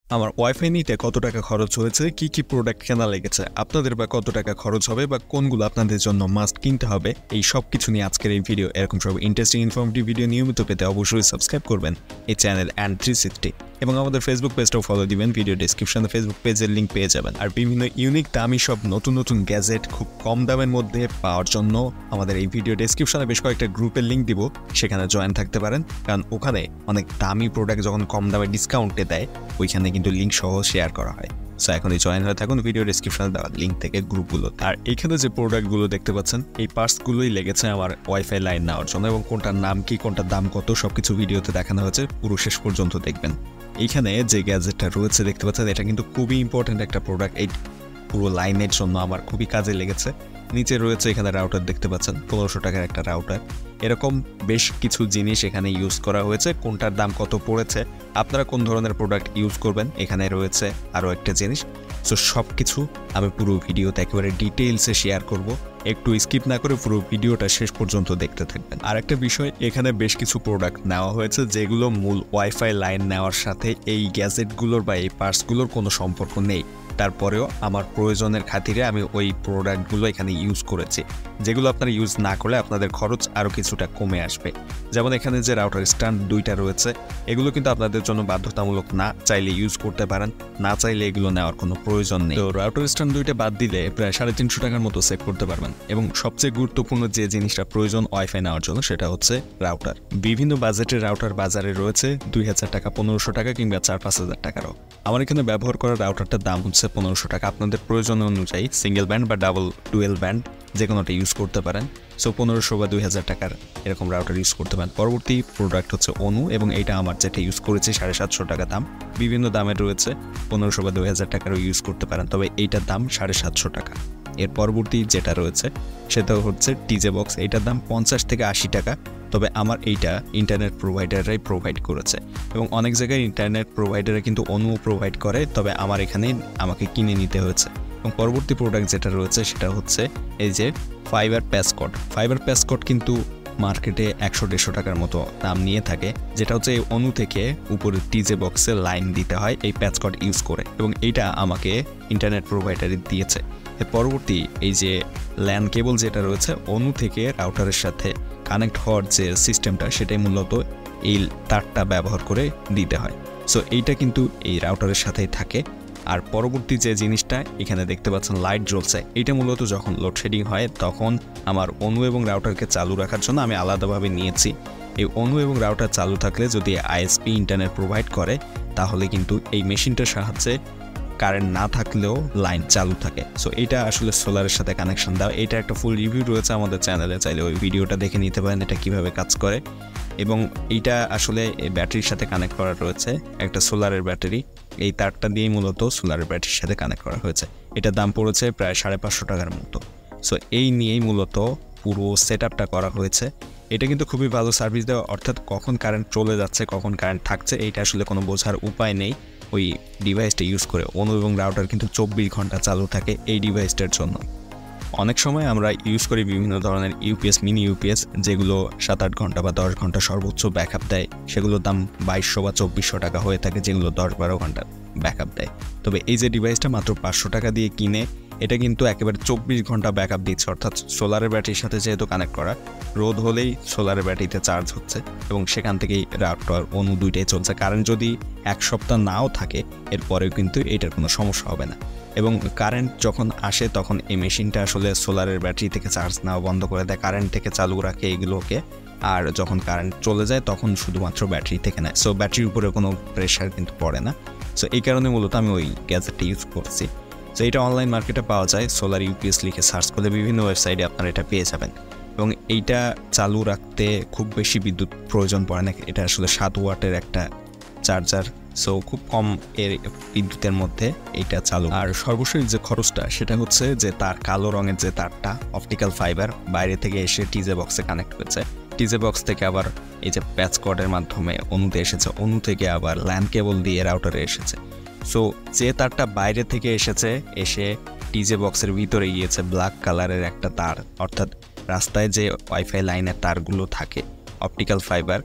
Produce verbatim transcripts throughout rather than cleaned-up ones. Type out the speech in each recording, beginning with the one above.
আমার ওয়াইফাই নিতে কত টাকা খরচ হয়েছে, কি কি প্রোডাক্ট কেনা লেগেছে, আপনাদের বা কত টাকা খরচ হবে বা কোনগুলো আপনাদের জন্য মাস্ট কিনতে হবে, এই সব কিছু নিয়ে আজকের এই ভিডিও। এরকম সব ইন্টারেস্টিং ইনফরমেটিভ ভিডিও নিয়মিত পেতে অবশ্যই সাবস্ক্রাইব করবেন এই চ্যানেল অ্যান্ড থ্রি সিক্সটি এবং আমাদের ফেসবুক পেজটাও ফলো দিবেন। ভিডিও ডিসক্রিপশনে ফেসবুক পেজের লিঙ্ক পেয়ে যাবেন। আর বিভিন্ন ইউনিক দামি সব নতুন নতুন গ্যাজেট খুব কম দামের মধ্যে পাওয়ার জন্য আমাদের এই ভিডিও ডিসক্রিপশনে বেশ কয়েকটা গ্রুপের লিঙ্ক দিব, সেখানে জয়েন থাকতে পারেন। কারণ ওখানে অনেক দামি প্রোডাক্ট যখন কম দামে ডিসকাউন্টে দেয়, ওইখানে কিন্তু লিঙ্ক সহ শেয়ার করা হয়। সো এখন এই জয়েন হয়ে থাকুন ভিডিও ডিসক্রিপশনে দেওয়া লিঙ্ক থেকে গ্রুপগুলো। আর এখানে যে প্রোডাক্টগুলো দেখতে পাচ্ছেন, এই পার্টসগুলোই লেগেছে আমার ওয়াইফাই লাইন নেওয়ার জন্য, এবং কোনটার নাম কি, কোনটার দাম কত, সবকিছু ভিডিওতে দেখানো হয়েছে। পুরো শেষ পর্যন্ত দেখবেন। এইখানে যে গ্যাজেটটা রয়েছে দেখতে পাচ্ছেন, এটা কিন্তু খুবই ইম্পর্টেন্ট একটা প্রোডাক্ট। এই পুরো লাইনের জন্য আমার খুবই কাজে লেগেছে। নিচে রয়েছে এখানে রাউটার দেখতে পাচ্ছেন, পনেরোশো টাকার একটা রাউটার। এরকম বেশ কিছু জিনিস এখানে ইউজ করা হয়েছে। কোনটার দাম কত পড়েছে, আপনারা কোন ধরনের প্রোডাক্ট ইউজ করবেন, এখানে রয়েছে আরও একটা জিনিস। সো সব কিছু আমি পুরো ভিডিওতে একেবারে ডিটেইলসে শেয়ার করব। একটু স্কিপ না করে পুরো ভিডিওটা শেষ পর্যন্ত দেখতে থাকবেন। আর একটা বিষয়, এখানে বেশ কিছু প্রোডাক্ট নেওয়া হয়েছে যেগুলো মূল ওয়াইফাই লাইন নেওয়ার সাথে এই গ্যাজেটগুলোর বা এই পার্টসগুলোর কোনো সম্পর্ক নেই। তারপরেও আমার প্রয়োজনের খাতিরে আমি ওই প্রোডাক্টগুলো এখানে ইউজ করেছি, যেগুলো আপনারা ইউজ না করলে আপনাদের খরচ আরও কিছুটা কমে আসবে। যেমন এখানে যে রাউটার স্ট্যান্ড দুইটা রয়েছে, এগুলো কিন্তু আপনাদের জন্য বাধ্যতামূলক না, চাইলে ইউজ করতে পারেন, না চাইলে এগুলো নেওয়ার কোনো প্রয়োজন নেই। তো রাউটার স্ট্যান্ড দুইটা বাদ দিলে প্রায় সাড়ে তিনশো টাকার মতো সেভ করতে পারবেন। এবং সবচেয়ে গুরুত্বপূর্ণ যে জিনিসটা প্রয়োজন ওয়াইফাই নেওয়ার জন্য, সেটা হচ্ছে রাউটার। বিভিন্ন বাজেটের রাউটার বাজারে রয়েছে, দুই হাজার টাকা, পনেরোশো টাকা কিংবা চার পাঁচ হাজার টাকারও। আমার এখানে ব্যবহার করা রাউটারটার দাম হচ্ছে পনেরোশো টাকা। আপনাদের প্রয়োজন অনুযায়ী সিঙ্গেল ব্যান্ড বা ডাবল ডুয়েল ব্যান্ড যে কোনোটা ইউজ করতে পারেন। সো পনেরোশো বা দুই হাজার টাকার এরকম রাউটার ইউজ করতে পারেন। পরবর্তী প্রোডাক্ট হচ্ছে অনু, এবং এইটা আমার যেটা ইউজ করেছি সাড়ে সাতশো টাকা দাম। বিভিন্ন দামের রয়েছে, পনেরোশো বা দুই হাজার টাকারও ইউজ করতে পারেন, তবে এইটার দাম সাড়ে সাতশো টাকা। এর পরবর্তী যেটা রয়েছে সেটা হচ্ছে টিজে বক্স। এইটার দাম পঞ্চাশ থেকে আশি টাকা, তবে আমার এইটা ইন্টারনেট প্রোভাইডাররাই প্রোভাইড করেছে। এবং অনেক জায়গায় ইন্টারনেট প্রোভাইডাররা কিন্তু অনুও প্রোভাইড করে, তবে আমার এখানে আমাকে কিনে নিতে হয়েছে। এবং পরবর্তী প্রোডাক্ট যেটা রয়েছে সেটা হচ্ছে এই যে ফাইবার প্যাসকট। ফাইবার প্যাসকট কিন্তু মার্কেটে একশো দেড়শো টাকার মতো দাম নিয়ে থাকে, যেটা হচ্ছে এই অনু থেকে উপরে টিজে বক্সে লাইন দিতে হয় এই প্যাসকট ইউজ করে, এবং এইটা আমাকে ইন্টারনেট প্রোভাইডারই দিয়েছে। এর পরবর্তী এই যে ল্যান কেবল যেটা রয়েছে, অনু থেকে রাউটারের সাথে কানেক্ট হওয়ার যে সিস্টেমটা, সেটাই মূলত এই তারটা ব্যবহার করে দিতে হয়। সো এইটা কিন্তু এই রাউটারের সাথেই থাকে। আর পরবর্তী যে জিনিসটা এখানে দেখতে পাচ্ছেন লাইট জ্বলছে, এইটা মূলত যখন লোডশেডিং হয় তখন আমার অনু এবং রাউটারকে চালু রাখার জন্য আমি আলাদাভাবে নিয়েছি। এই অনু এবং রাউটার চালু থাকলে যদি আইএসপি ইন্টারনেট প্রোভাইড করে, তাহলে কিন্তু এই মেশিনটার সাহায্যে কারেন্ট না থাকলেও লাইন চালু থাকে। সো এইটা আসলে সোলারের সাথে কানেকশন দেওয়া। এটা একটা ফুল রিভিউ রয়েছে আমাদের চ্যানেলে, চাইলে ওই ভিডিওটা দেখে নিতে পারেন এটা কিভাবে কাজ করে। এবং এইটা আসলে ব্যাটারির সাথে কানেক্ট করা রয়েছে, একটা সোলারের ব্যাটারি। এই তারটা দিয়েই মূলত সোলারের ব্যাটারির সাথে কানেক্ট করা হয়েছে। এটার দাম পড়েছে প্রায় সাড়ে পাঁচশো টাকার মতো। সো এই নিয়েই মূলত পুরো সেট আপটা করা হয়েছে। এটা কিন্তু খুবই ভালো সার্ভিস দেওয়া, অর্থাৎ কখন কারেন্ট চলে যাচ্ছে, কখন কারেন্ট থাকছে, এইটা আসলে কোনো বোঝার উপায় নেই ওই ডিভাইসটা ইউজ করে। অনু এবং রাউটার কিন্তু চব্বিশ ঘন্টা চালু থাকে এই ডিভাইসটার জন্য। অনেক সময় আমরা ইউজ করি বিভিন্ন ধরনের ইউপিএস, মিনি ইউপিএস, যেগুলো সাত আট ঘন্টা বা দশ ঘন্টা সর্বোচ্চ ব্যাকআপ দেয়। সেগুলোর দাম বাইশশো বা চব্বিশশো টাকা হয়ে থাকে, যেগুলো দশ বারো ঘন্টার ব্যাকআপ দেয়। তবে এই যে ডিভাইসটা মাত্র পাঁচশো টাকা দিয়ে কিনে, এটা কিন্তু একেবারে চব্বিশ ঘন্টা ব্যাকআপ দিচ্ছে। অর্থাৎ সোলারের ব্যাটারির সাথে যেহেতু কানেক্ট করা, রোদ হলেই সোলারের ব্যাটারিতে চার্জ হচ্ছে, এবং সেখান থেকেই রাউটার অনু দুইটাই চলছে। কারেন্ট যদি এক সপ্তাহ নাও থাকে, এরপরেও কিন্তু এটার কোনো সমস্যা হবে না। এবং কারেন্ট যখন আসে তখন এই মেশিনটা আসলে সোলারের ব্যাটারি থেকে চার্জ নেওয়া বন্ধ করে দেয়, কারেন্ট থেকে চালু রাখে এগুলোকে। আর যখন কারেন্ট চলে যায় তখন শুধুমাত্র ব্যাটারি থেকে নেয়। সো ব্যাটারির উপরে কোনো প্রেশার কিন্তু পড়ে না। সো এই কারণে মূলত আমি ওই গ্যাজেটটা ইউজ করছি। সো এটা অনলাইন মার্কেটে পাওয়া যায়, সোলার ইউপিএস লিখে সার্চ করলে বিভিন্ন ওয়েবসাইটে আপনারা এটা পেয়ে যাবেন। এবং এইটা চালু রাখতে খুব বেশি বিদ্যুৎ প্রয়োজন পড়ে না। এটা আসলে সাত ওয়াটের একটা চার্জার, সো খুব কম এর বিদ্যুতের মধ্যে এইটা চালু। আর সর্বশেষ যে খরচটা, সেটা হচ্ছে যে তার কালো রঙের যে তারটা অপটিক্যাল ফাইবার বাইরে থেকে এসে টিজে বক্সে কানেক্ট হয়েছে। টিজে বক্স থেকে আবার এই যে প্যাচ কর্ডের মাধ্যমে অনুতে এসেছে, অনু থেকে আবার ল্যান কেবল দিয়ে রাউটারে এসেছে। সো যে তারটা বাইরে থেকে এসেছে, এসে টিজে বক্সের ভিতরে গিয়েছে ব্ল্যাক কালারের একটা তার, অর্থাৎ রাস্তায় যে ওয়াইফাই লাইনের তারগুলো থাকে অপটিক্যাল ফাইবার,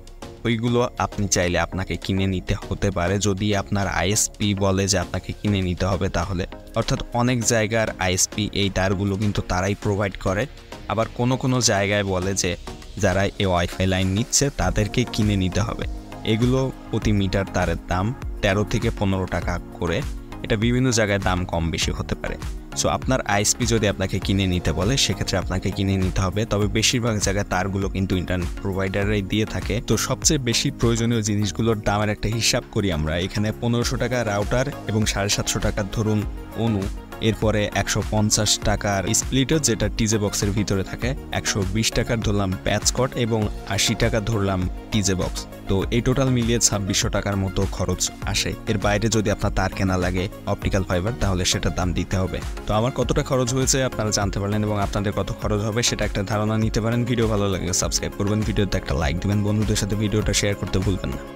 ওইগুলো আপনি চাইলে আপনাকে কিনে নিতে হতে পারে যদি আপনার আইএসপি বলে যে আপনাকে কিনে নিতে হবে তাহলে। অর্থাৎ অনেক জায়গার আইএসপি এই তারগুলো কিন্তু তারাই প্রোভাইড করে, আবার কোনো কোনো জায়গায় বলে যে যারা এই ওয়াইফাই লাইন নিচ্ছে তাদেরকে কিনে নিতে হবে। এগুলো প্রতি মিটার তারের দাম তেরো থেকে পনেরো টাকা করে, এটা বিভিন্ন জায়গায় দাম কম বেশি হতে পারে। সো আপনার আইএসপি যদি আপনাকে কিনে নিতে বলে সেক্ষেত্রে আপনাকে কিনে নিতে হবে, তবে বেশিরভাগ জায়গায় তারগুলো কিন্তু ইন্টারনেট প্রোভাইডাররাই দিয়ে থাকে। তো সবচেয়ে বেশি প্রয়োজনীয় জিনিসগুলোর দামের একটা হিসাব করি আমরা। এখানে পনেরোশো টাকা রাউটার এবং সাড়ে সাতশো টাকার ধরুন অনু, এরপরে একশো পঞ্চাশ টাকার স্প্লিটার যেটা টিজে বক্সের ভিতরে থাকে, একশো বিশ টাকার ধরলাম প্যাচকট এবং আশি টাকা ধরলাম টিজে বক্স। তো এই টোটাল মিলিয়ে ছাব্বিশশো টাকার মতো খরচ আসে। এর বাইরে যদি আপনার তার কেনা লাগে অপটিক্যাল ফাইবার তাহলে সেটার দাম দিতে হবে। তো আমার কতটা খরচ হয়েছে আপনারা জানতে পারলেন এবং আপনাদের কত খরচ হবে সেটা একটা ধারণা নিতে পারেন। ভিডিও ভালো লাগে সাবস্ক্রাইব করবেন, ভিডিওতে একটা লাইক দিবেন, বন্ধুদের সাথে ভিডিওটা শেয়ার করতে ভুলবেন না।